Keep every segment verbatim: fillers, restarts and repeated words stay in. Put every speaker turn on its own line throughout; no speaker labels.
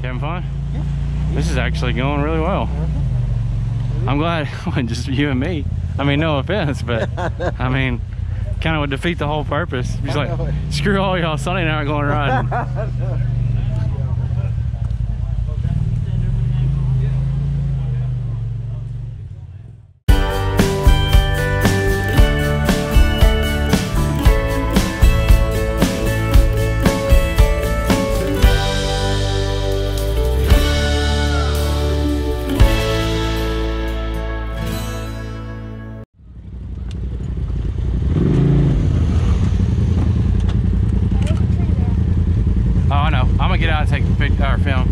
Having fun?
Yeah.
This is actually going really well.
Uh-huh.
I'm glad it wasn't just you and me. I mean, no offense, but I mean, kind of would defeat the whole purpose. Just like, screw all y'all, Sonny and I are going riding. Oh, I know. I'm gonna get out and take a pic or film.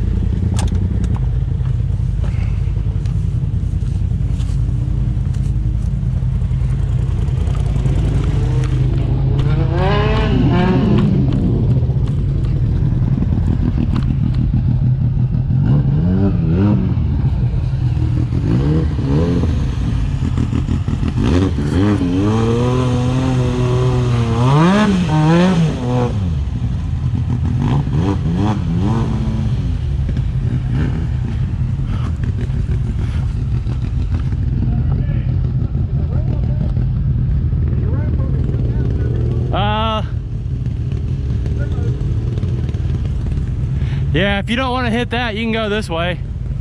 Yeah, if you don't want to hit that, you can go this way.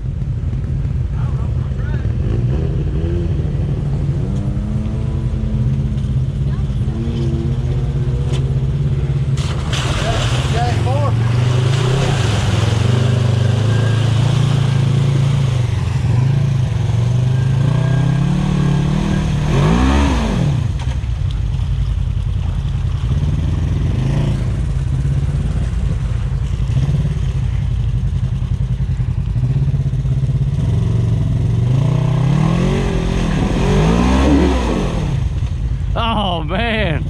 Oh man,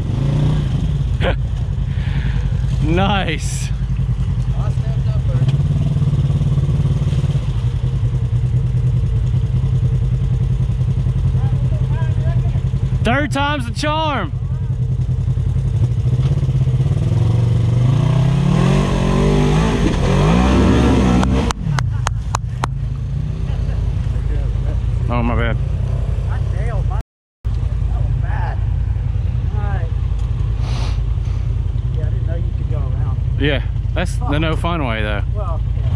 nice. Third time's the charm. Oh my bad. Yeah, that's the no fun way though.
Well,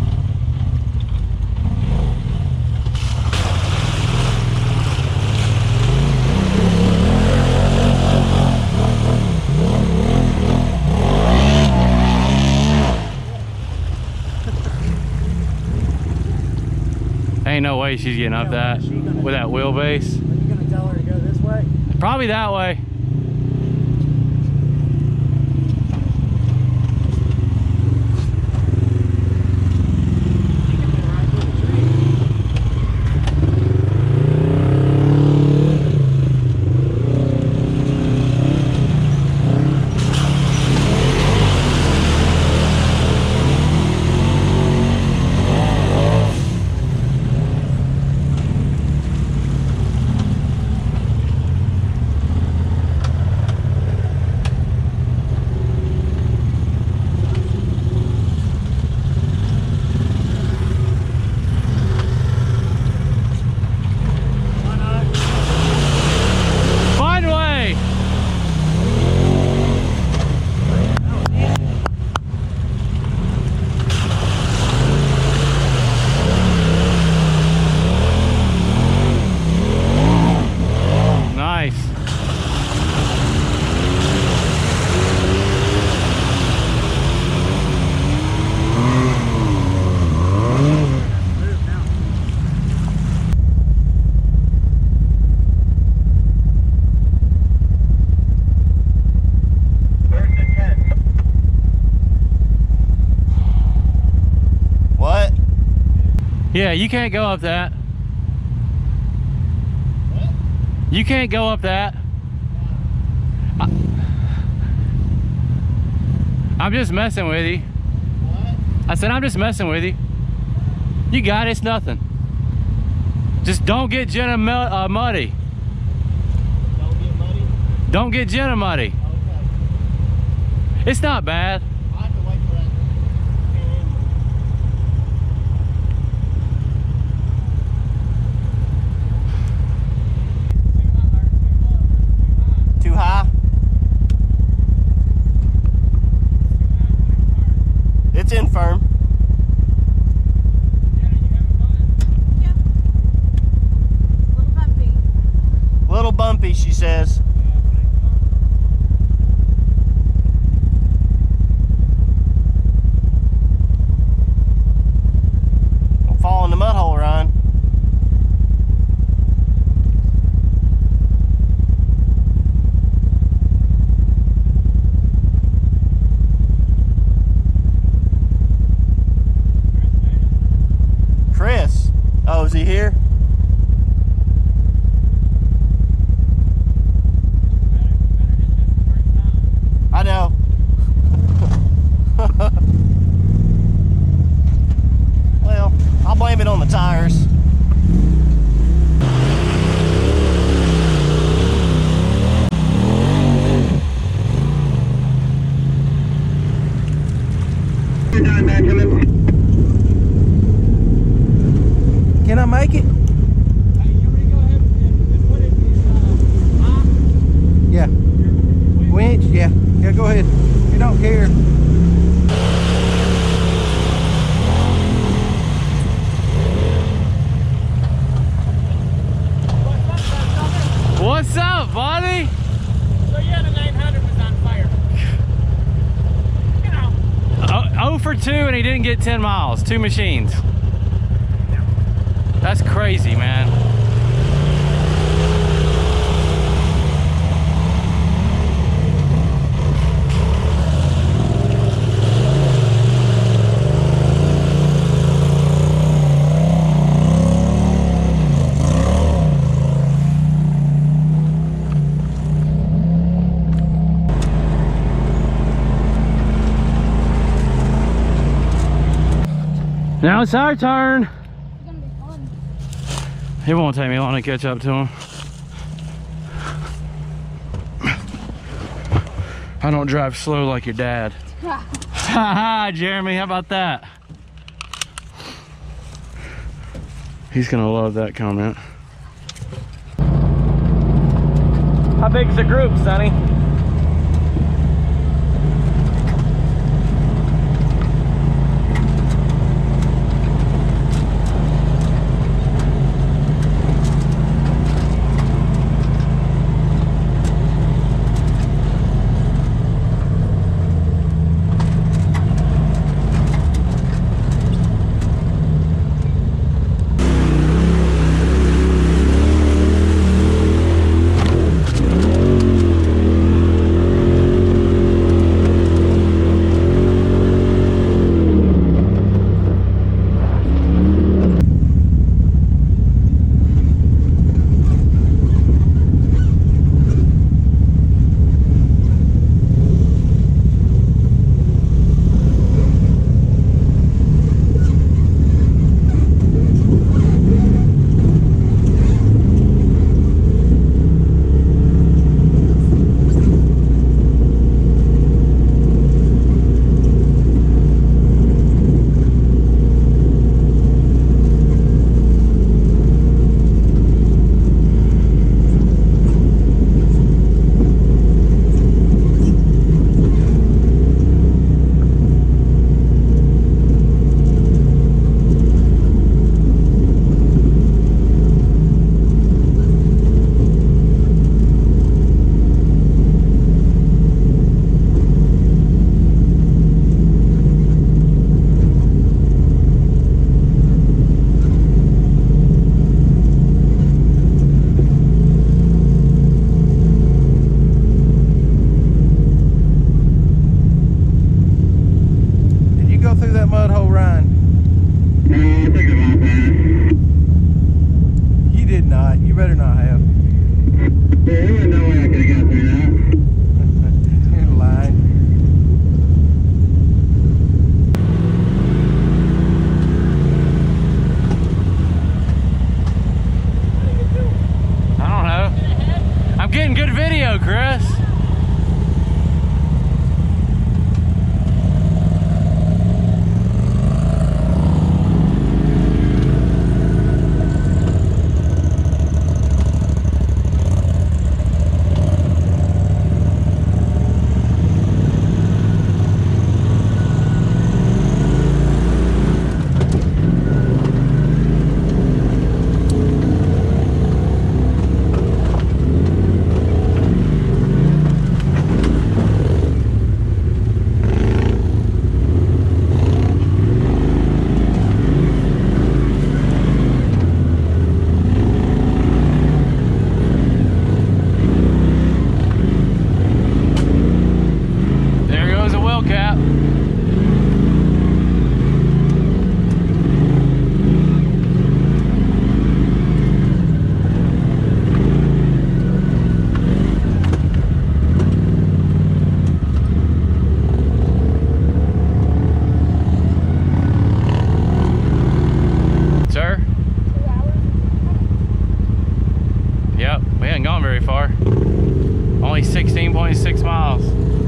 Ain't no way she's getting up that with that wheelbase.
Are you gonna tell her to go this way?
Probably that way. Yeah, you can't go up that.
What?
You can't go up that. I, I'm just messing with you.
What?
I said I'm just messing with you. You got it, it's nothing. Just don't get Jenna uh, muddy.
Don't get muddy?
Don't get Jenna muddy.
Okay.
It's not bad.
I have to wait for that. it's in firm. Little bumpy, she says. Don't fall in the mud hole, Ryan. Chris. Oh, is he here? I know. Well, I'll blame it on the tires.
You're done, Benjamin.
Can I make it?
Hey, you ready to go ahead and, and put it in, uh, huh?
Yeah. Winch? Yeah. Yeah, go ahead. You don't care.
What's up, buddy?
So yeah, the nine hundred was on fire. You know.
Oh, oh for two, and he didn't get ten miles. Two machines. That's crazy, man. Now it's our turn.
It's gonna be fun.
It won't take me long to catch up to him. I don't drive slow like your dad. Haha, Jeremy, how about that? He's gonna love that comment. How big's the group, Sonny? point six miles.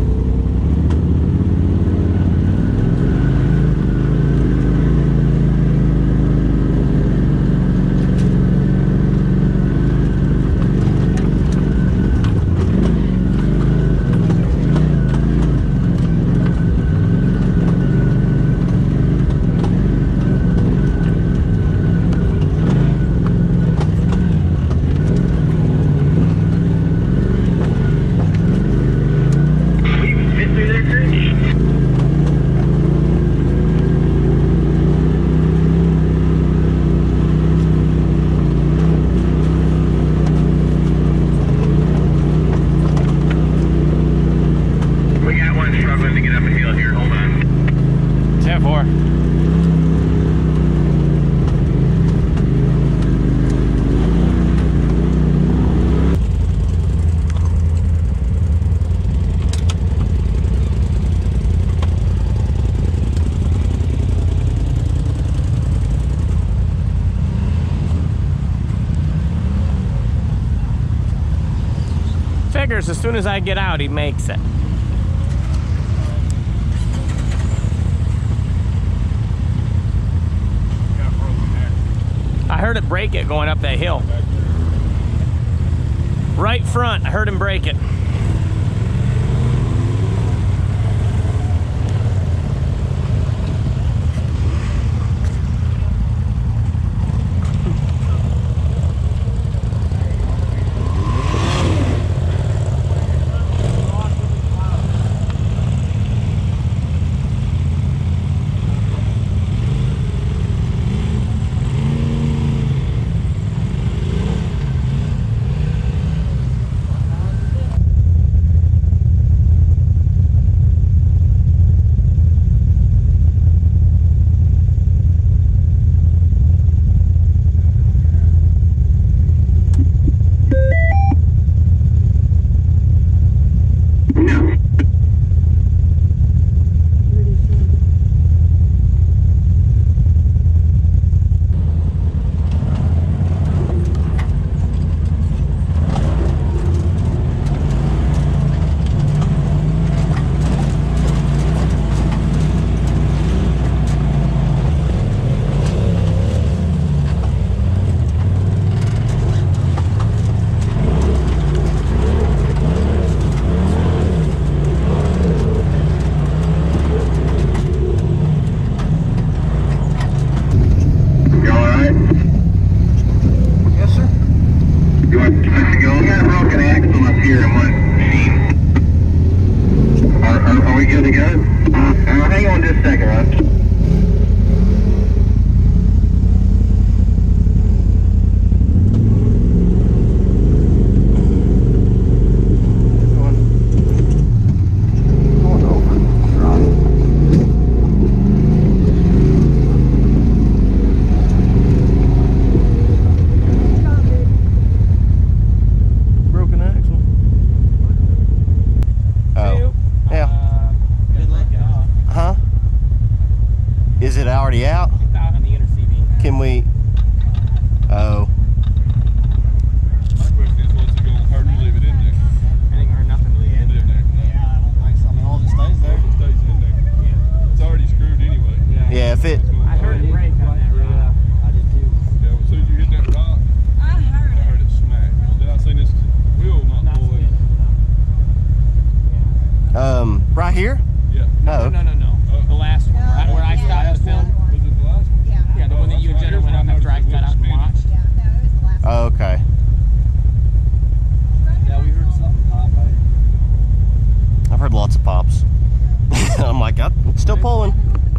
Figures as soon as I get out, he makes it. I heard it break it going up that hill. Right front, I heard him break it.
Already out?
It's out on the inner C V.
Can we? Oh.
My question is, what's it going to hurt to leave it in there?
It ain't hurt nothing to leave it in
In there. No.
Yeah, I don't think so. I mean, all it stays there.
It stays in there.
Yeah.
It's already screwed anyway.
Yeah.
Yeah, if it.
I heard it break on that rock.
I did too.
Yeah, well, as soon as you hit that rock,
I heard
I
it.
heard it smack. Then I seen this wheel not
Not
pull in.
spinning.
Um, right here?
Yeah.
No.
No, no, no, no. The last one, right where I stopped the film.
Was it the last one?
Yeah.
Yeah, the one that you and Jenner went up after I got out and watched.
Yeah, no, it was the last
Oh, okay.
Yeah, we heard
something pop. I've heard lots of pops. I'm like, I'm it's still pulling.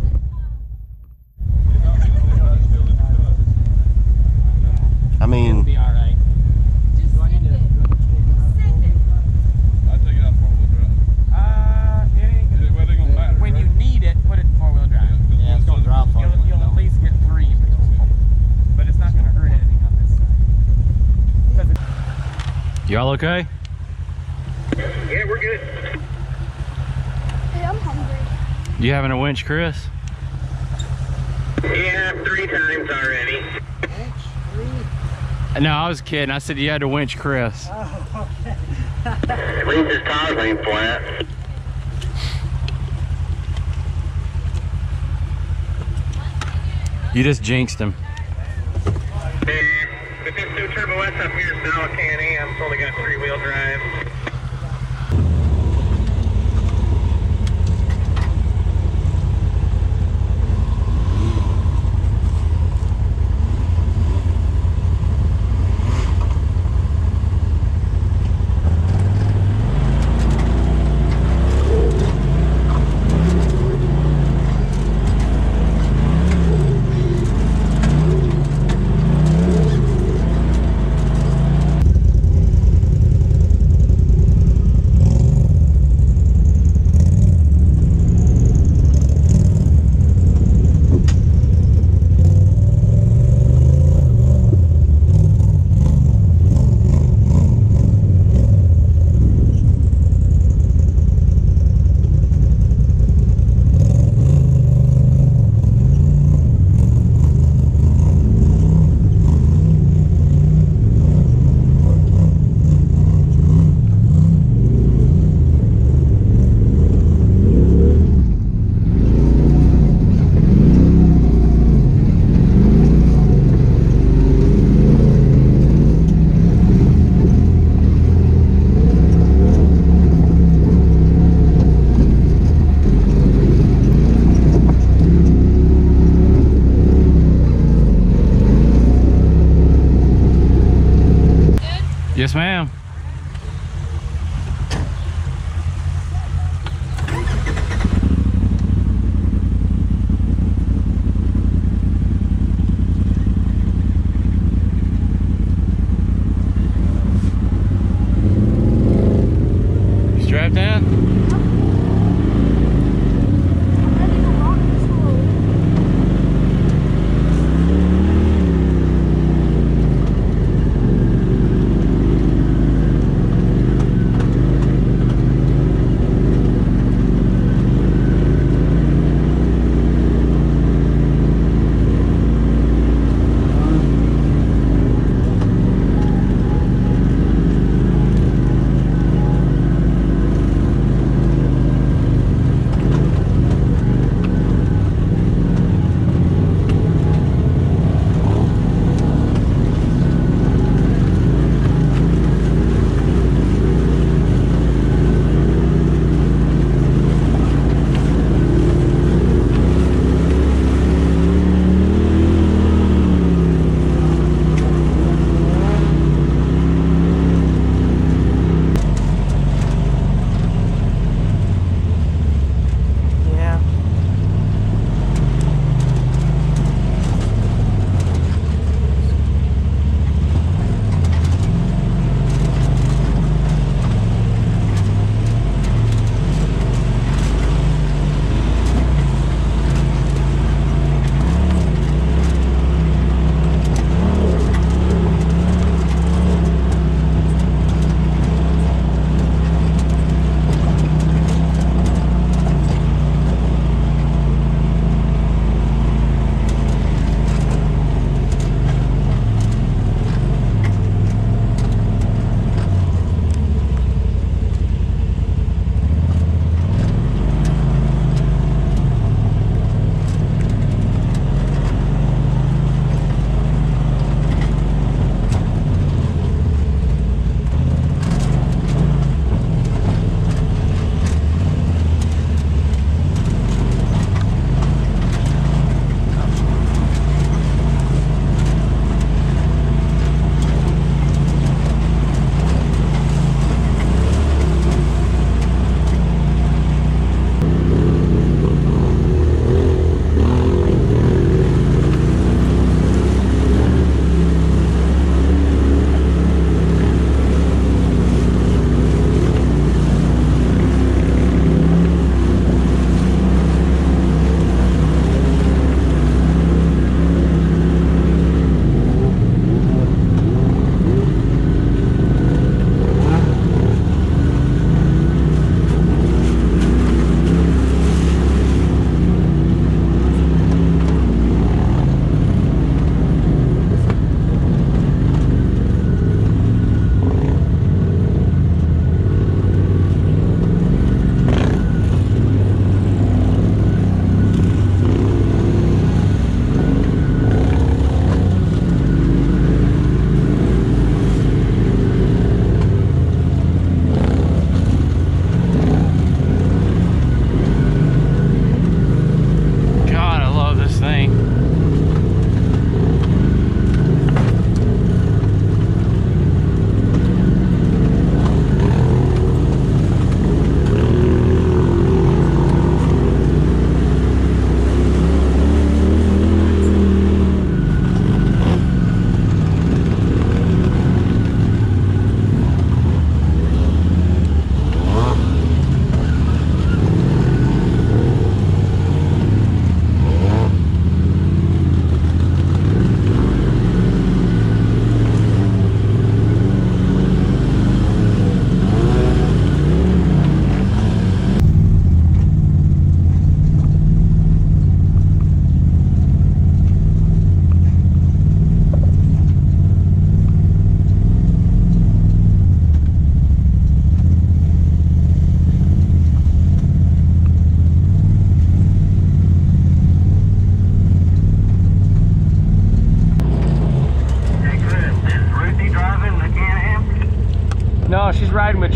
I
It'll
mean,
be all right.
Just send it. Send it.
I'd take it out four wheel drive.
Uh, it ain't
Is it where they gonna matter?
When
right?
you need it, put it in four wheel drive.
Yeah, it's gonna drop on
You'll,
you.
you'll at least get three, but it's not going to hurt anything on this side. 'Cause it-
Y'all okay?
Yeah, we're good.
Hey, I'm hungry.
You having a winch, Chris?
Yeah, three times already.
No, I was kidding. I said you had to winch Chris.
Oh, okay.
At least his tires ain't flat.
You just jinxed him.
Hey, but this new Turbo S up here is now a Can-Am. It's only got three-wheel drive.
Yes, ma'am. You strapped in?
Ready to rock this road.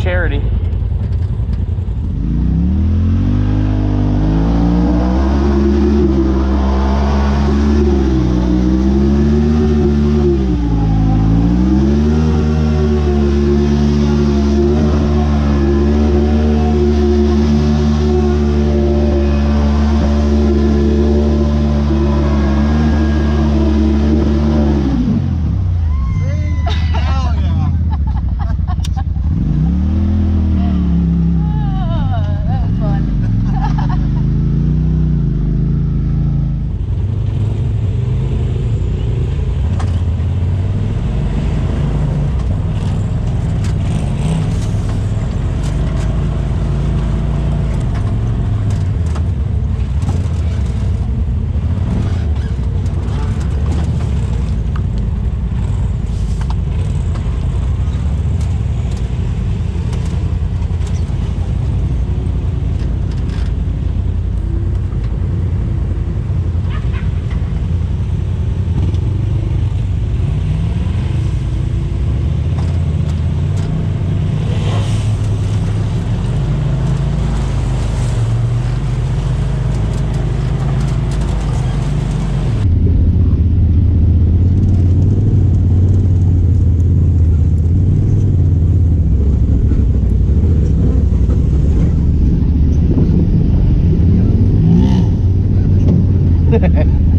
charity.
Ha ha ha.